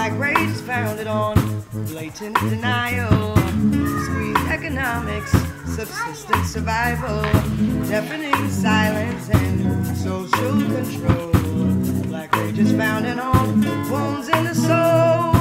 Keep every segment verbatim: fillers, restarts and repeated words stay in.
black rage is founded on blatant denial, squeeze economics, subsistence survival, deafening silence and social control. Black rage is founded on wounds in the soul.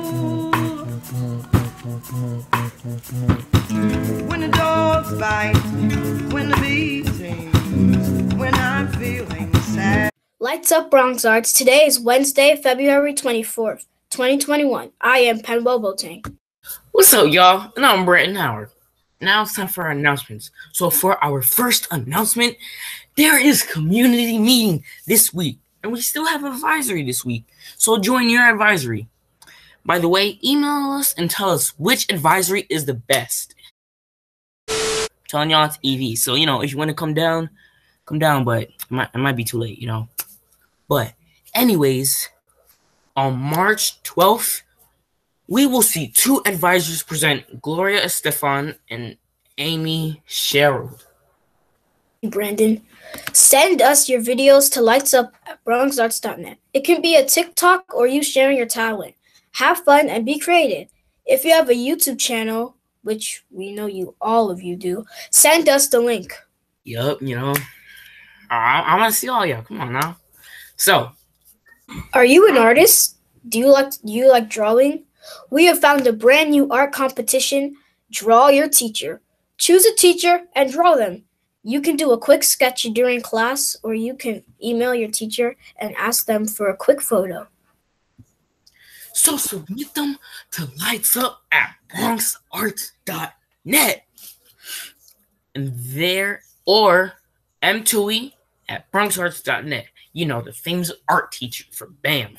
When the dogs bite, when the bee sings, when I'm feeling sad. Lights Up Bronx Arts. Today is Wednesday, February twenty-fourth, twenty twenty-one. I am Pen Bobo-Tang. What's up, y'all? And I'm Brenton Howard. Now it's time for our announcements. So for our first announcement, there is community meeting this week. And we still have advisory this week. So join your advisory. By the way, email us and tell us which advisory is the best. I'm telling y'all it's E V. So, you know, if you want to come down, come down, but it might, it might be too late, you know. But anyways, on March twelfth, we will see two advisors present, Gloria Estefan and Amy Sherrill. Brandon, send us your videos to lightsup at bronx arts dot net. It can be a TikTok or you sharing your talent. Have fun and be creative. If you have a YouTube channel, which we know you all of you do, send us the link. Yup, you know, I, I want to see all y'all. Come on now. So, are you an artist? Do you like do you like drawing? We have found a brand new art competition, Draw Your Teacher. Choose a teacher and draw them. You can do a quick sketch during class, or you can email your teacher and ask them for a quick photo. So submit them to lightsup at bronx arts dot net. And there, or M two E at bronx arts dot net. You know, the famous art teacher for BAM.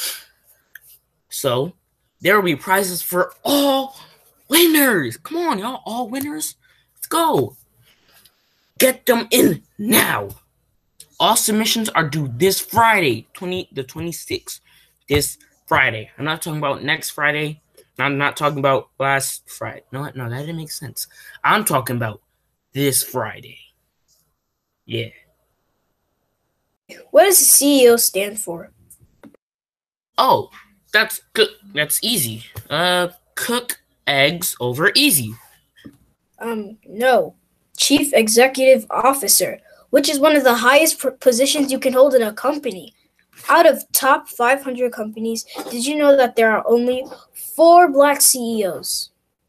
So, there will be prizes for all winners. Come on, y'all, all winners. Let's go. Get them in now. All submissions are due this Friday, twenty the twenty-sixth. This Friday. I'm not talking about next Friday. I'm not talking about last Friday. No, no, that didn't make sense. I'm talking about this Friday. Yeah. What does C E O stand for? Oh, that's good. That's easy. Uh, cook eggs over easy. Um, no. Chief Executive Officer, which is one of the highest pr- positions you can hold in a company. Out of top five hundred companies, did you know that there are only four black C E Os?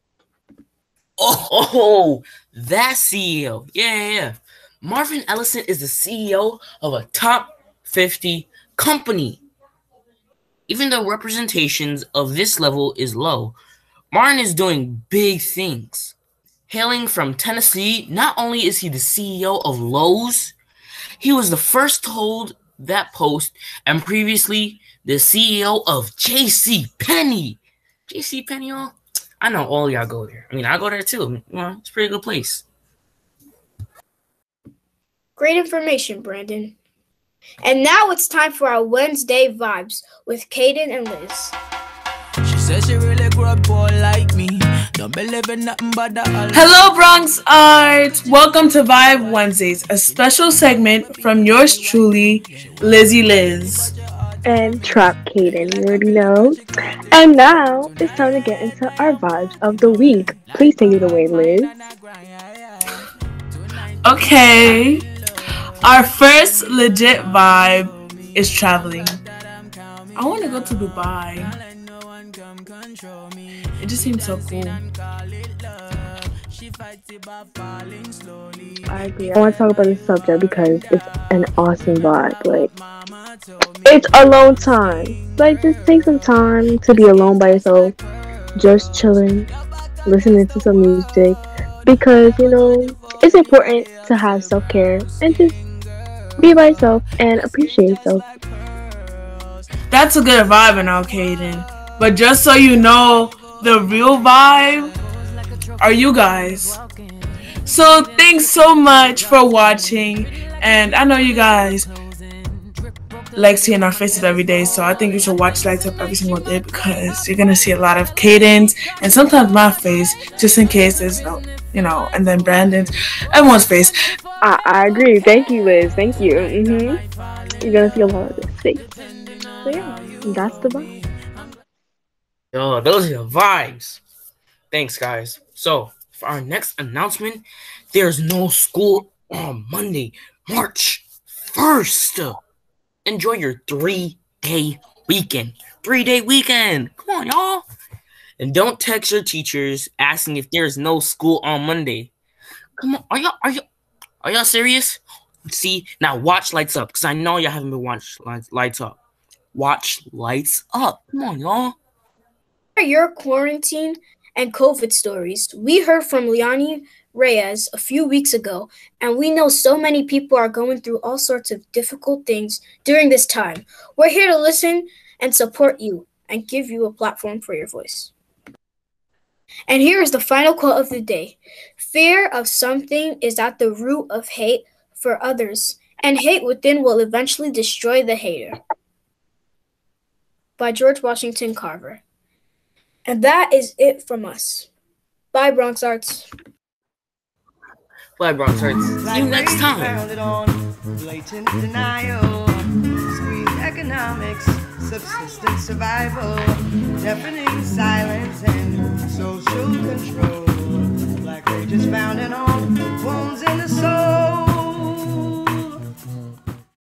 Oh, that C E O. Yeah, yeah, yeah. Marvin Ellison is the C E O of a top fifty company. Even though representations of this level is low, Martin is doing big things. Hailing from Tennessee, not only is he the C E O of Lowe's, he was the first to hold that post and previously the C E O of J C Penney. J C Penney, y'all? I know all y'all go there. I mean, I go there too. You know, it's a pretty good place. Great information, Brandon. And now it's time for our Wednesday vibes with Kaden and Liz. She says she really grew up poor like me. Don't believe in nothing but the Hello, Bronx Arts. Welcome to Vibe Wednesdays, a special segment from yours truly, Lizzie Liz. And Trap Kaden, you already know. And now it's time to get into our vibes of the week. Please take it away, Liz. Okay. Our first legit vibe is traveling. I want to go to Dubai. It just seems so cool. I agree. I want to talk about this subject because it's an awesome vibe. Like, it's alone time. Like, just take some time to be alone by yourself, just chilling, listening to some music. Because, you know, it's important to have self-care and just be by yourself and appreciate yourself. That's a good vibe and all, Kaden. But just so you know, the real vibe are you guys. So thanks so much for watching. And I know you guys like seeing our faces every day. So I think you should watch Lights Up every single day because you're going to see a lot of Kaden's and sometimes my face just in case there's no, you know, and then Brandon's, everyone's face. I, I agree. Thank you, Liz. Thank you. Mm-hmm. You're going to see a lot of this face. So yeah, that's the vibe. Yo, those are the vibes. Thanks, guys. So, for our next announcement, there's no school on Monday, March first. Enjoy your three-day weekend. Three-day weekend. Come on, y'all. And don't text your teachers asking if there's no school on Monday. Come on, are y'all are you are y'all serious? See, now watch Lights Up, because I know y'all haven't been watching Lights, Lights Up. Watch Lights Up. Come on, y'all. Your quarantine and COVID stories. We heard from Leonie Reyes a few weeks ago, and we know so many people are going through all sorts of difficult things during this time. We're here to listen and support you and give you a platform for your voice. And here is the final quote of the day. Fear of something is at the root of hate for others, and hate within will eventually destroy the hater. By George Washington Carver. And that is it from us. Bye, Bronx Arts. Bye, Bronx Arts. See you next time. Founded on blatant denial, squeeze economics, subsistence survival, deafening silence and social control. Black rage is founded on